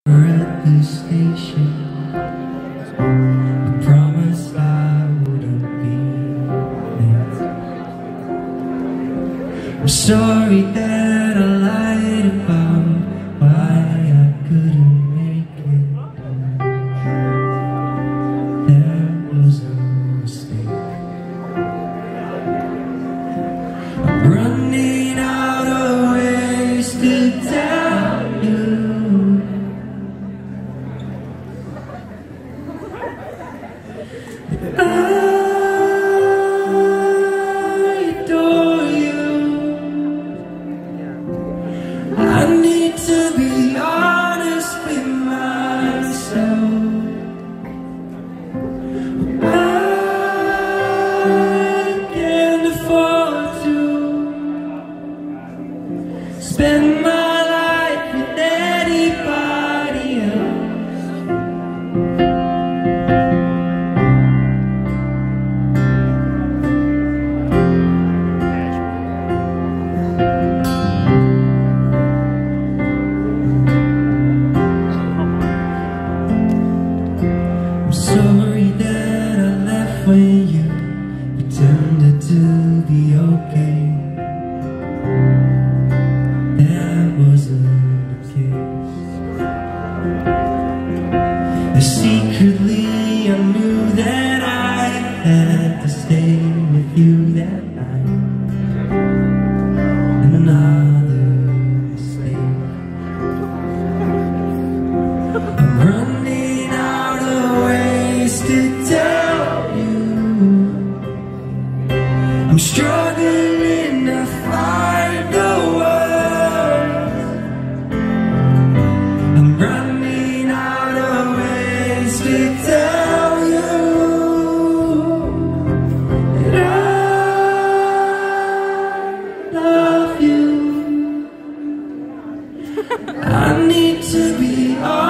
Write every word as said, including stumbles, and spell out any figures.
At the station, I promised I wouldn't be late. I'm sorry that I lied about why I couldn't make it. There was a mistake. I'm running out of ways to tell you I adore you. I need to be honest with myself. I can't afford to spend my life with anybody else. Sorry that I left when you pretended to be okay. That wasn't the case. And secretly I knew that I had to stay with you that night. And another mistake. I'm running out of ways to tell you. I'm struggling to find the words. I'm running out of ways to tell you that I love you. I need to be honest.